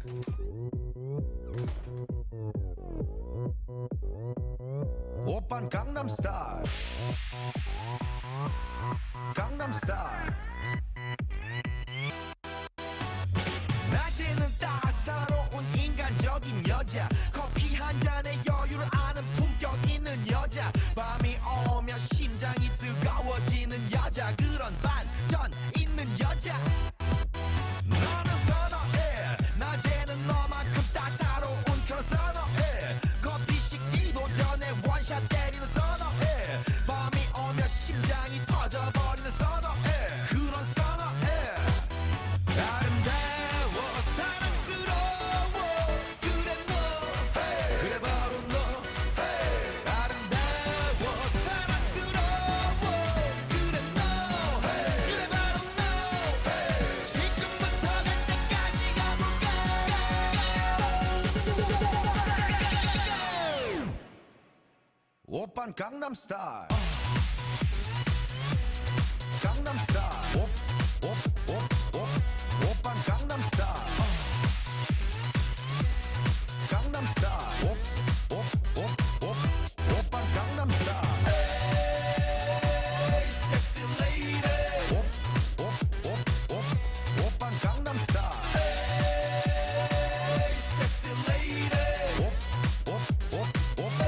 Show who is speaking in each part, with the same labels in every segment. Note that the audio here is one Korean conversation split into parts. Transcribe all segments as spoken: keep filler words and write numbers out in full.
Speaker 1: 오빤 강남스타일 강남스타일 낮에는 따사로운 인간적인 여자 커피 한 잔에 여유를 아는 품격 있는 여자 밤이 오면 심장이 뜨거워지는 여자 그런 반전 있는 여자 너는 선어해 낮에는 너만큼 따사로운 그런 선어해 커피 식기도 전에 원샷 때리는 선어해 밤이 오면 심장이 터져버리는 선어해 그런 선어해 아름다워 사랑스러워 그래 너 hey. 그래 바로 너 hey. 아름다워 사랑스러워 그래 너 hey. 그래 바로 너 hey. 지금부터 갈 때까지 가볼까 오빤 강남스타일 강남스타일 오, 오, 오, 오, 오빤 강남스타일 강남스타일 오, 오, 오, 오, 오빤 강남스타일 에이 섹시 레이디 오, 오, 오, 오, 오빤 강남스타일 에이 섹시 레이디 오, 오, 오, 오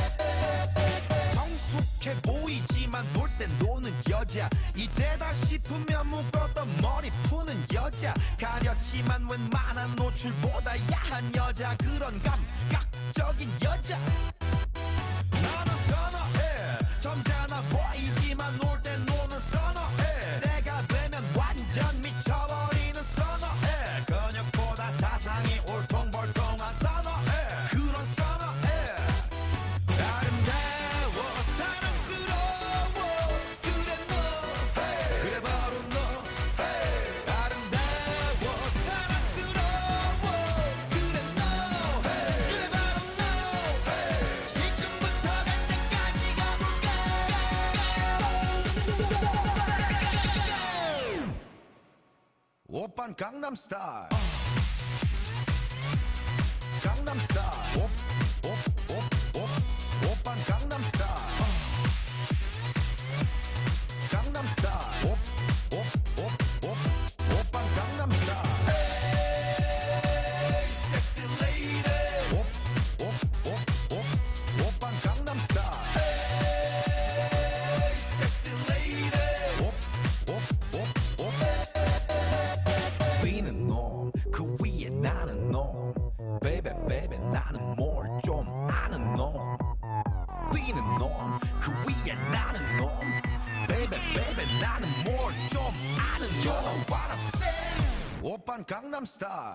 Speaker 1: 정숙해 보이지만 놀 땐 노는 여자 이때다 싶으면 묶었던 머리 푸는 여자 가렸지만 웬만한 노출보다 야한 여자 그런 감각적인 여자 나는 선어해 점잖아 보이지만 놀 땐 노는 선어해 내가 되면 완전 미쳐버리는 선어해 근육보다 사상이 울퉁불퉁한 선어해 그런 선어해 아름다워 사랑스러워 그래 너 hey. 그래 바로 너 hey. 아름다워 사랑스러워 그래 너 hey. 그래 바로 너 hey. 지금부터 갈 때까지 가볼까 오빤 강남스타일 강남스타일 오, 오, 오, 오, 오빤 강남스타일 강남스타일 오, 오, 오, 오, 오빤 강남스타일 에이 섹시 레이디 오, 오, 오, 오, 오빤 강남스타일 에이 섹시 레이디 오, 오, 오, 오 뛰는 놈 그 위에 나는 놈 베이베 베이베 나는 뭘 좀 아는 놈 뛰는 놈 그 위에 나는 놈 베이베 베이베 나는 뭘 좀 아는 놈 You know what I'm saying 오빤 강남스타일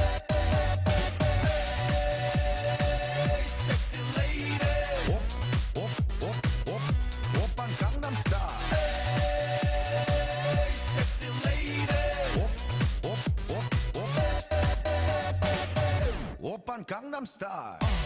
Speaker 1: 에이 섹시 레이디 오, 오, 오, 오, 오빤 강남스타일 에이 섹시 레이디 오, 오, 오, 오, 오빤 강남스타일